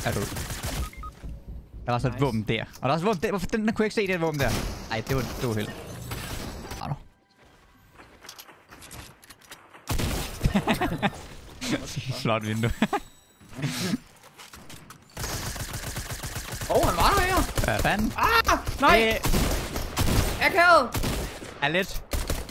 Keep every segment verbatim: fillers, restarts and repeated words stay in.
Er du? Der var så et nice. Våben der. Og der var også et våben der. Hvorfor den, den kunne jeg ikke se, det våben der? Ej, det var, det var heldigt. Ah, nu. Flot vindue. Åh, oh, han var der her. Hvad fanden? Ah, nej. Øh. Akavet. Er lidt.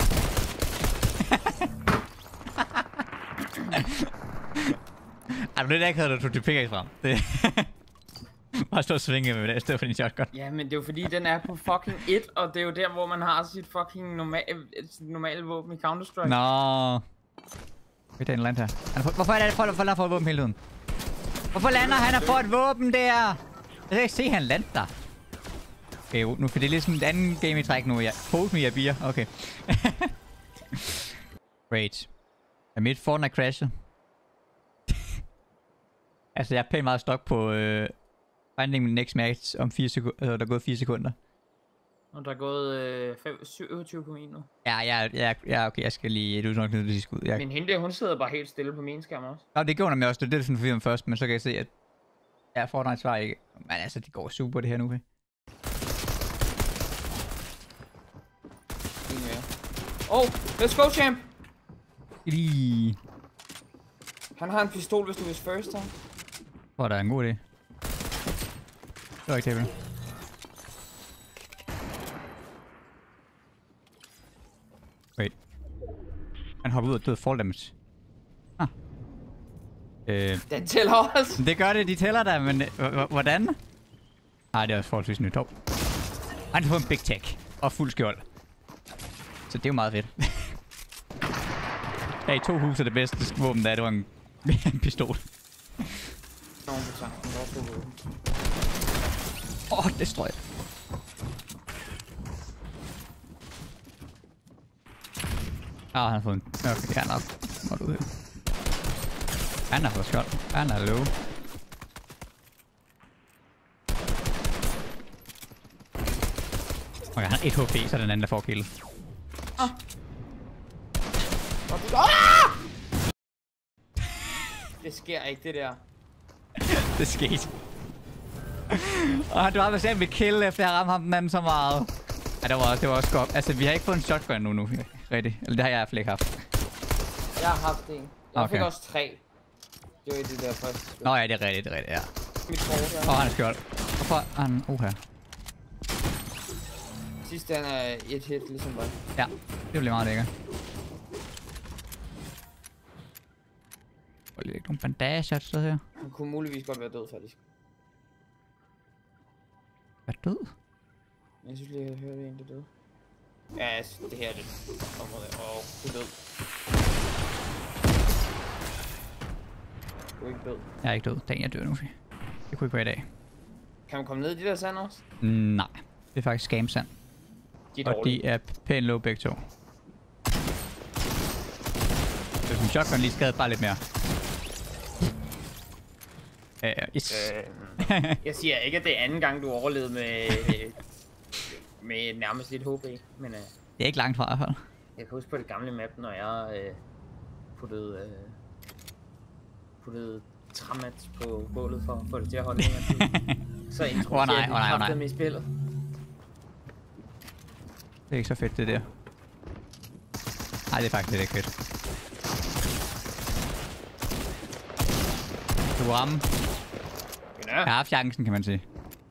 Ej, du lidt akavet, da du tog din pickaxe frem. Det bare stå og svinge med det, i stedet for din shotgun. Ja, men det er jo fordi, den er på fucking et, og det er jo der, hvor man har sit fucking normal, sit normale våben i Counter-Strike. Nå. Det er en land her. Hvorfor er det, for, for, for et våben hele tiden? Hvorfor lander han og får et våben der? Jeg kan ikke se, at han lander der. Okay, nu for det er ligesom et andet game i træk nu. Jeg hold me, jeg bier. Okay. Great. Er mit Fortnite crashet? Altså, jeg er pænt meget stok på øh, finding min next match om fire sekunder. Øh, der er gået fire sekunder. Og der er gået øh, syvogtyve komma en nu. Ja, ja, ja, ja, okay, jeg skal lige... Du er nok nødt til at skud. Jeg... Men hende der, hun sidder bare helt stille på min skærm også. Nå, det gjorde mig også. Det er det, sådan for først, men så kan jeg se, at... Ja, Fortnite svarer ikke. Men altså, det går super det her nu, okay? Oh, let's go, champ! Lige... Han har en pistol, hvis du vil first time. Hvor der er en god idé. Det var ikke det, wait. Han hopper ud og død fall damage. Ah. Øh. Den tæller også. Det gør det, de tæller der, men hvordan? Nej, det er også forholdsvis nyt top. Han har fået en big tech og fuld skjold. Så det er jo meget fedt. Ja, i to hus er det bedste våben, der er det var en, en pistol. Åh, oh, det strøg. Ah, han har fået en... Okay, han har nok. Ud. Han har fået skjold. Han er low. Okay, han har et H P, så er den anden, der får kill. Ah. Ah! Det sker ikke, det der. Det skete. Åh, du har bestemt med kill, efter jeg ramte ham den anden så meget. Ja, det var, det var også godt. Altså, vi har ikke fået en shotgun nu, nu. Rigtigt. Eller det har jeg i hvert fald ikke haft. Jeg har haft en. Jeg okay. fik også tre. Det var i det der første spil. Nå ja, det er rigtigt, det er rigtigt, ja. Mit kort, ja. Åh, han er skjold. Hvorfor er han... Oha. Sidste han er et hit, ligesom mig. Ja, det bliver meget lækkert. Og lige nogle bandager et sted her. Han kunne muligvis godt være død, faktisk. Hvad død? Jeg synes lige, jeg hørte en, der døde. Ja, altså, det her er det område. Åh, oh, du er død. Du er ikke død. Jeg er ikke død. Den jeg dør nu. Det kunne ikke være i dag. Kan man komme ned i de der sand også? Nej, det er faktisk scam-sand. De er og de er pænt low begge to. Hvis en shotgun lige skadet bare lidt mere. Uh, yes. øh, jeg siger ikke, at det er anden gang, du overlevede med, med nærmest lidt H P, men... Uh, det er ikke langt fra i hvert fald. Jeg kan huske på det gamle map, når jeg uh, puttede, uh, puttede træmats på bålet for at få det til at holde længere tid. Så introducerede oh, nej, oh, nej, dem i spillet. Det er ikke så fedt, det der. Nej, det er faktisk lidt ikke fedt. Du kunne ramme. Ja. Jeg har haft chancen, kan man sige.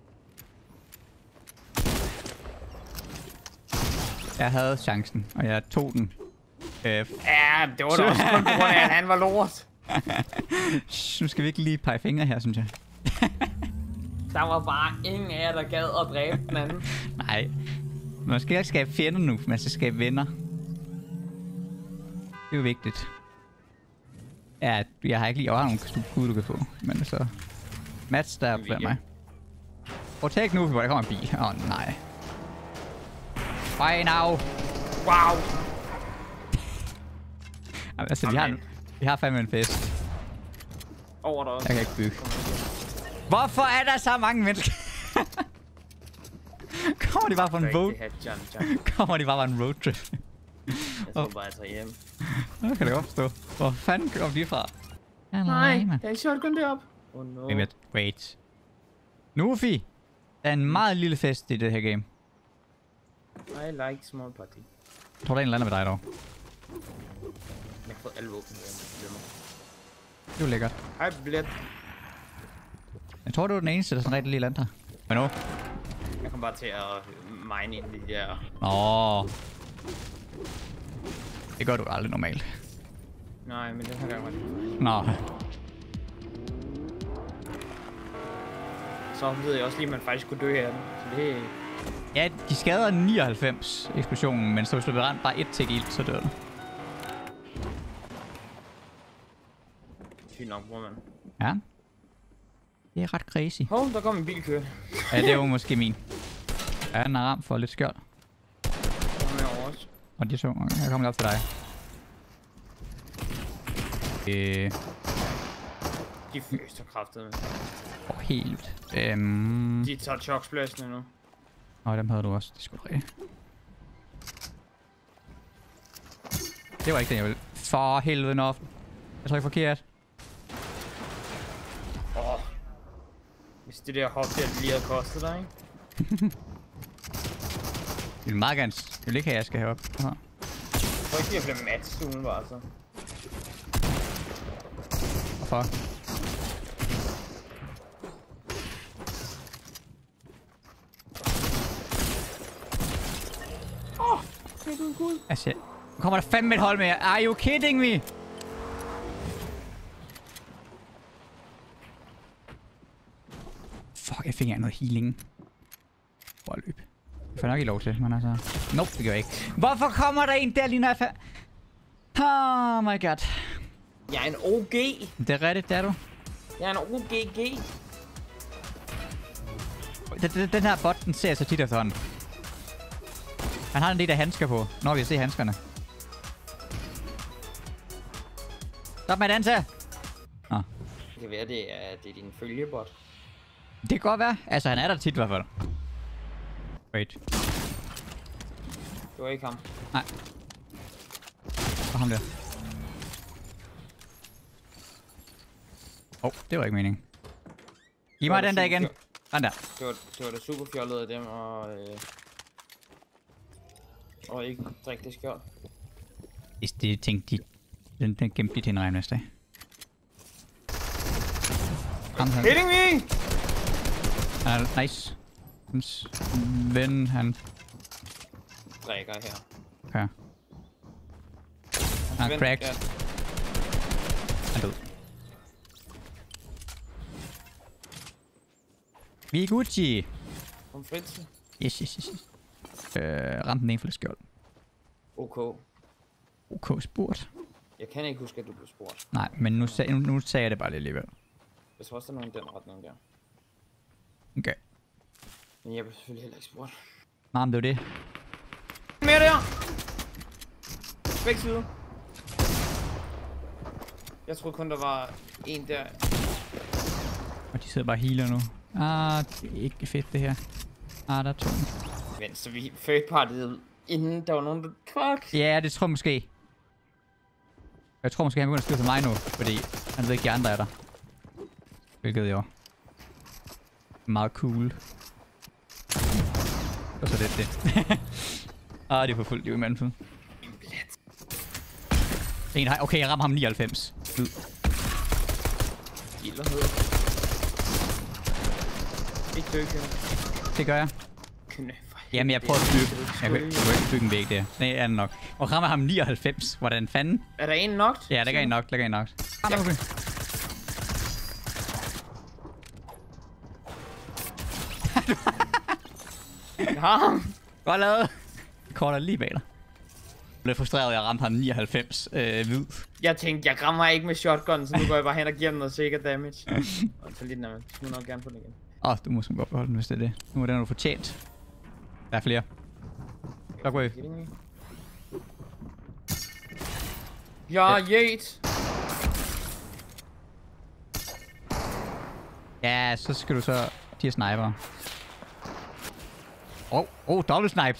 Jeg havde chancen, og jeg tog den. Øh, ja, det var da også kun på grund af, at han var lort. Nu skal vi ikke lige pege fingre her, synes jeg. Der var bare ingen af jer, der gad at dræbe den anden. Nej. Man skal ikke skabe fjender nu, man skal skabe venner. Det er jo vigtigt. Ja, jeg har ikke lige... Jeg har nogle skud, du kan få. Men så... Mats, der er blandt mig. Prøv at tage nu, hvor der kommer en bil. Åh, oh, nej. Why now? Wow! Jamen, altså, vi har, vi har fandme en fest. Over der også. Jeg kan ikke bygge. Hvorfor er der så mange mennesker? Kommer de bare fra en road? Kommer de bare fra en roadtrip? Jeg tror bare, jeg tager hjem. Det kan det godt forstå. Hvor fanden kom de fra? Nej, der er en shotgun deroppe. Oh no. Wait, wait. Nufi! Der er en meget lille fest i det her game. I like small party. Jeg tror, der er en eller anden med dig dog. Jeg har fået alle våben med mig. Det er jo lækkert. Hej, billet. Jeg tror, du er den eneste, der er sådan rigtig lille land her. Men nu? Jeg kom bare til at mine ind i de der... Åh. Det gør du aldrig normalt. Nej, men det her gang var det. Nå. Så ved jeg også lige, at man faktisk kunne dø af den. Så det... Ja, de skader nioghalvfems eksplosionen, men så hvis du bliver ramt bare et til ild, så dør du. Sygt nok, bror, mand. Ja. Det er ret crazy. Hov, oh, der kom en bil kørende. Ja, det er jo måske min. Ja, den er ramt for lidt skjold. Også. Og de to, okay, jeg kommer op til dig. Øh... De første kraftet med. Åh, oh, helt. Øhm... De tager chokspladsen nu. Nå, dem havde du også. Det skulle rigtigt. Det var ikke det, jeg ville. For helvede nå. Jeg tror ikke forkert. Åh. Oh. Hvis det der hop der lige havde kostet dig, ikke? Jeg vil meget gerne... Jeg vil ikke have, at jeg skal herop. Jeg tror ikke, jeg bliver match umiddelbart, så. Hvorfor? Åh, oh, det er du god. Altså, nu kommer der fandme et hold med. Are you kidding me? Fuck, jeg fik ikke noget healing. Hvor løb. Det får nok ikke lov til, men altså... Nope, det gør jeg ikke. Hvorfor kommer der en der lige når jeg fa... Oh my god. Jeg er en O G. Det er rigtigt, det er du. Jeg er en O G G. Den, den, den her bot, den ser jeg så tit efterhånden. Han har en del af handsker på. Når vi ser handskerne. Stop med at danse! Nå. Det kan være, det er, det er din følgebot. Det kan godt være. Altså, han er der tit i hvert fald. Wait. Det var ikke ham. Nej. Og ham der. Åh, oh, det var ikke meningen. Giv mig den der igen. Den der. Det var, det var da super fjollet af dem og... Øh, og ikke drikke det skjold. Hvis det tænkte de... Den, den gemte de til en regn næste dag. Hitting me! Han er nice. Hans ven, han... Drikker her. Okay. Han er cracked. Ja. Han er død. Vi er Gucci. Om Fritze. Yes, yes, yes. Øh, ramte den ene for det skjold. OK. OK spurgt. Jeg kan ikke huske, at du blev spurgt. Nej, men nu, sag, nu, nu sagde jeg det bare lidt alligevel. Jeg tror også, der er nogen i den retning der. Okay. Men jeg blev selvfølgelig heller ikke spurgt. Nej, men det var det. Mere der! Begge sider. Jeg troede kun, der var en der. Og de sidder bare og healer nu. Ah, det er ikke fedt det her. Ah, der er to. Vent, så vi third partiet inden der var nogen, der kvak. Ja, det tror jeg måske. Jeg tror måske, han begynder at skyde for mig nu, fordi han ved ikke, de andre er der. Hvilket jo meget cool. Og så det det. Ah, det er for fuldt, det er jo i manden. En har... Okay, jeg rammer ham nioghalvfems. Ud. Gilderhed. Ikke dø, Det gør jeg. Jamen, jeg prøver at bygge. Jeg kan, jeg kan ikke bygge en væg der. Nej, er den nok. Og rammer ham nioghalvfems. Hvordan fanden? Er der en nok? Ja, der er en nok. Der er en nok. Ja. Okay. Ja. Godt lavet. Korter lige bag dig. Jeg blev frustreret, at jeg ramte ham nioghalvfems øh, hvid. Jeg tænkte, jeg rammer ikke med shotgun, så nu går jeg bare hen og giver den noget sikker damage. Og så lidt nærmest. Du må nok gerne få den igen. Åh, oh, du må godt beholde den, hvis det er det. Nu er den, du fortjent. Der er flere. Shockwave. Ja, Yates. Ja, så skal du så... De her sniper. Åh, oh, oh, double sniped.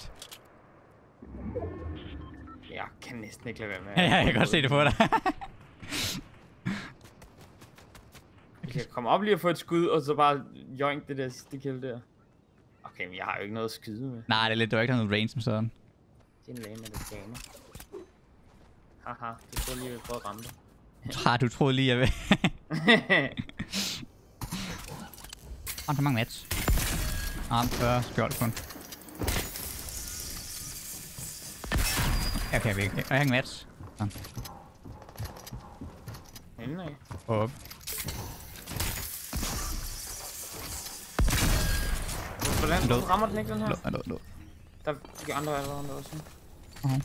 Jeg kan næsten ikke lade være med. Ja, jeg kan godt se det på dig. Jeg Okay, kom op lige og få et skud, og så bare joink det der sidste kill der. Okay, men jeg har jo ikke noget at skyde med. Nej, det er lidt, du har ikke noget range som sådan. Det er en lame af det gane. Haha, du tror lige, at jeg prøver at ramme dig. Træ, du troede lige, jeg vil. Åh, så mange match. Arm fyrre, skjold kun. Okay, okay, okay. Og jeg har en match. Sådan. Inden af. Op. Hvordan Hvorfor rammer den ikke, den her? Lå, lå, lå. Der er de andre allerede også. Uh-huh.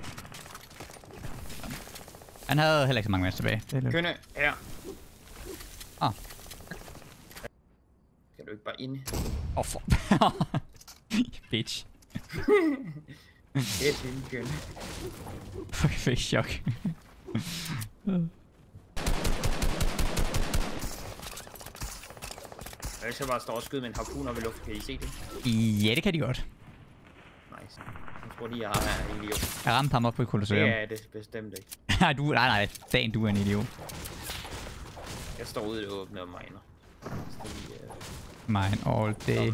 Han havde heller ikke så mange match tilbage. Kønne, her. Ah. Skal du ikke bare ind? Åh, oh, for... Bitch. Det er fint, kønne. Fuck, jeg fik chok. Jeg skal bare stå og skyde med en harpun op i luften. Kan I se det? Ja, det kan de godt. Nice. Jeg tror, de har her en idiot. Jeg ramte ham op på et kolosseum. Det er det bestemt ikke. Nej, du, nej, nej. Dagen, du er en idiot. Jeg står ude i det åbne og miner. Uh, Mine all day.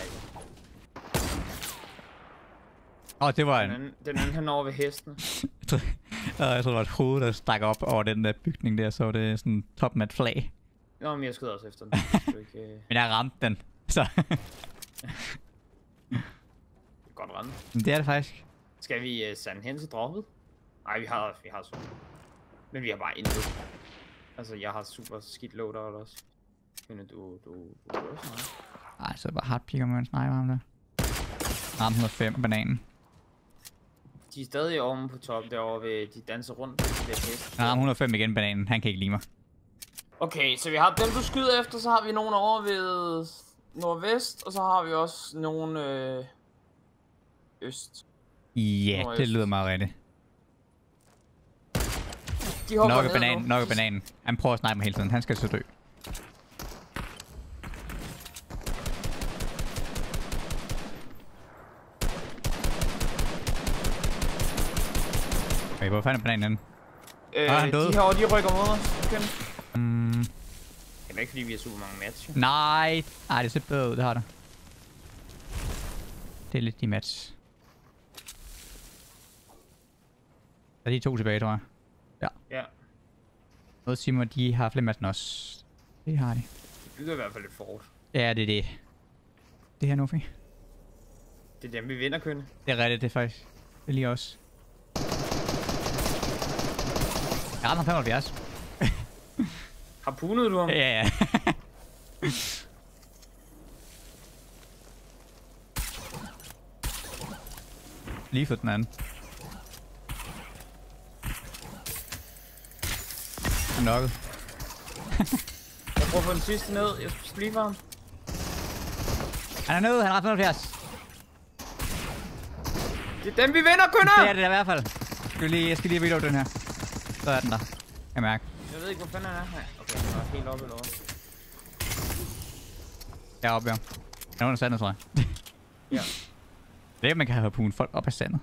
Åh, oh, det var en... Den anden, den anden han over ved hesten. jeg tror, jeg tror, det var et hoved, der stak op over den der bygning der, så det er sådan top med et flag. Nå, men jeg skød også efter den. Ikke, uh... Men jeg ramte den, så... det er godt ramme. Men det er det faktisk. Skal vi uh, sande hen til droppet? Nej, vi har, vi har så. Men vi har bare intet. Altså, jeg har super skidt loader også. Men du, du, du gør også meget. Ej, så er det bare hardpicker med en sniper ham der. Ramte hundrede og fem bananen. De er stadig omme på top derovre ved, de danser rundt på det hest. Jeg ramte hundrede og fem igen bananen, han kan ikke lide mig. Okay, så vi har dem du skyder efter, så har vi nogen over ved nordvest, og så har vi også nogen øh, øst. Ja, nordøst. Det lyder meget rigtigt. De hopper nok ned bananen, nu. nok bananen. Han prøver at snipe mig hele tiden, han skal så dø. Okay, hvor fanden er bananen henne? Øh, ah, han døde. De herovre, de rykker mod os. Okay. Mm. Det er ikke fordi vi har super mange match. Jo. Nej, Ej, det ser bedre ud, det har det. Det er lidt de match. Der er de to tilbage, tror jeg. Ja. Ja. Noget siger mig, de har flere match end os. Det har de. De bygger i hvert fald et fort. Ja, det er det. Det her Nufi. Det er dem, vi vinder, kønne. Det er rigtigt, det er faktisk. Det er lige os. Jeg rammer femoghalvfjerds. Harpunede du ham? Ja, ja. Lige for den anden. Han er nokket. Jeg prøver at få den sidste ned. Jeg skal splife ham. Han er nede, han har femoghalvfjerds. Det er dem, vi vinder, kønner! Det er det der i hvert fald. Jeg skal lige, jeg skal lige reload den her. Så er den der. Jeg mærker. Jeg ved ikke, hvor fanden han er her. Okay, han er helt oppe eller over. Jeg er oppe, ja. Han er under sandet, tror jeg. Ja. Det er, at man kan have harpun folk op af sandet.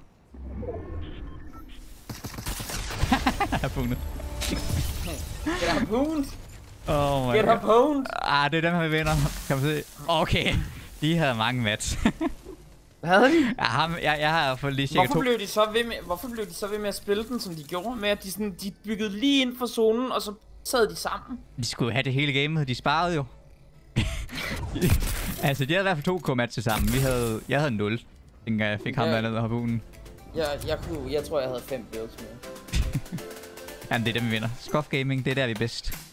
Harpunet. Get harpuned! Oh my Get god. harpuned! Ah, det er dem her, vi vinder. Kan man se? Okay. De havde mange match. Havde de? Ja, ham, jeg, jeg har fået lige cirka Hvorfor to... blev de så ved med, hvorfor blev de så ved med at spille den, som de gjorde? Med at de, sådan, de byggede lige ind for zonen, og så sad de sammen? De skulle have det hele gamet. De sparede jo. Altså, de havde i hvert fald to K-match til sammen. Vi havde... Jeg havde nul. Dengang jeg fik ham Ja. der ned og harpunen. Jeg, jeg, kunne, jeg tror, jeg havde fem builds med. Jamen, det er dem, vi vinder. Scoff Gaming, det er der, vi er bedst.